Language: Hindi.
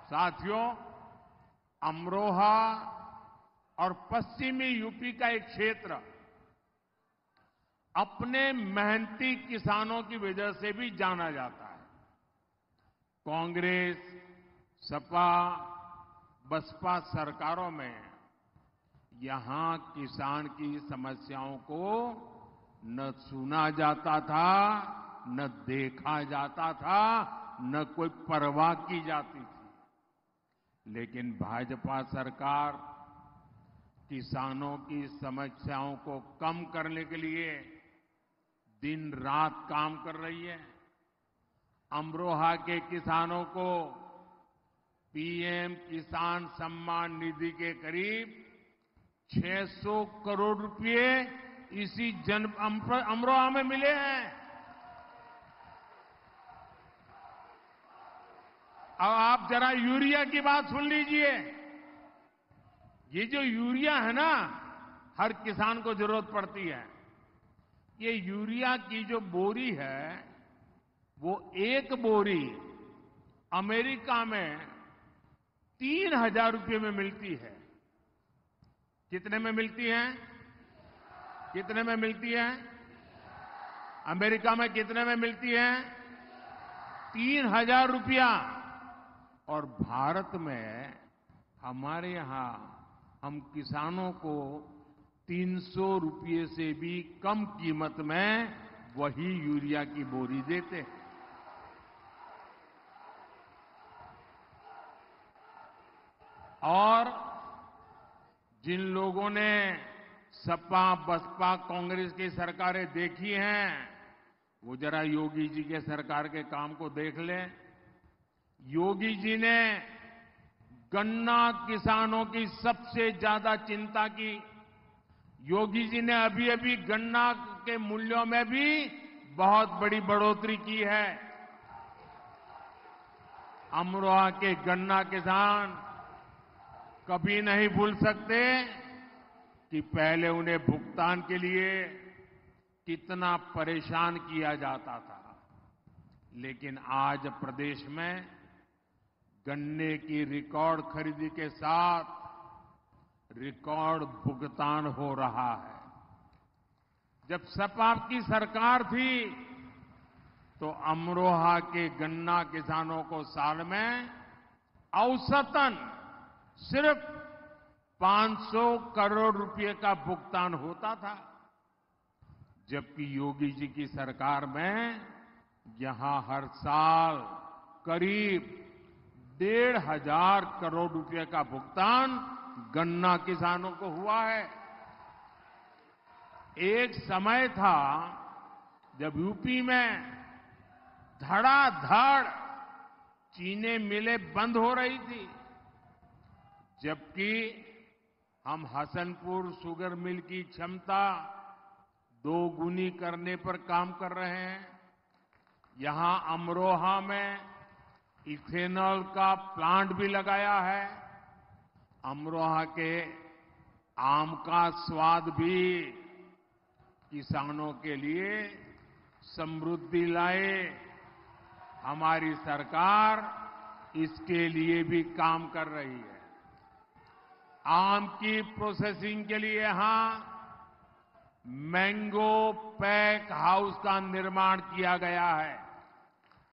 साथियों, अमरोहा और पश्चिमी यूपी का एक क्षेत्र अपने मेहनती किसानों की वजह से भी जाना जाता है। कांग्रेस, सपा, बसपा सरकारों में यहां किसान की समस्याओं को न सुना जाता था, न देखा जाता था, न कोई परवाह की जाती थी। लेकिन भाजपा सरकार किसानों की समस्याओं को कम करने के लिए दिन रात काम कर रही है। अमरोहा के किसानों को पीएम किसान सम्मान निधि के करीब 600 करोड़ रुपए इसी अमरोहा में मिले हैं। अब आप जरा यूरिया की बात सुन लीजिए। ये जो यूरिया है ना, हर किसान को जरूरत पड़ती है। ये यूरिया की जो बोरी है, वो एक बोरी अमेरिका में 3,000 रुपये में मिलती है। कितने में मिलती है? कितने में मिलती है? अमेरिका में कितने में मिलती है? 3,000 रुपया। और भारत में हमारे यहां हम किसानों को 300 रुपये से भी कम कीमत में वही यूरिया की बोरी देते हैं। और जिन लोगों ने सपा, बसपा, कांग्रेस की सरकारें देखी हैं, वो जरा योगी जी के सरकार के काम को देख लें। योगी जी ने गन्ना किसानों की सबसे ज्यादा चिंता की। योगी जी ने अभी अभी गन्ना के मूल्यों में भी बहुत बड़ी बढ़ोतरी की है। अमरोहा के गन्ना किसान कभी नहीं भूल सकते कि पहले उन्हें भुगतान के लिए कितना परेशान किया जाता था। लेकिन आज प्रदेश में गन्ने की रिकॉर्ड खरीदी के साथ रिकॉर्ड भुगतान हो रहा है। जब सपा की सरकार थी तो अमरोहा के गन्ना किसानों को साल में औसतन सिर्फ 500 करोड़ रुपए का भुगतान होता था। जबकि योगी जी की सरकार में यहां हर साल करीब 1,500 करोड़ रुपए का भुगतान गन्ना किसानों को हुआ है। एक समय था जब यूपी में धड़ाधड़ चीनी मिलें बंद हो रही थी, जबकि हम हसनपुर शुगर मिल की क्षमता 2 गुनी करने पर काम कर रहे हैं। यहां अमरोहा में इथेनॉल का प्लांट भी लगाया है। अमरोहा के आम का स्वाद भी किसानों के लिए समृद्धि लाए। हमारी सरकार इसके लिए भी काम कर रही है। आम की प्रोसेसिंग के लिए यहां मैंगो पैक हाउस का निर्माण किया गया है।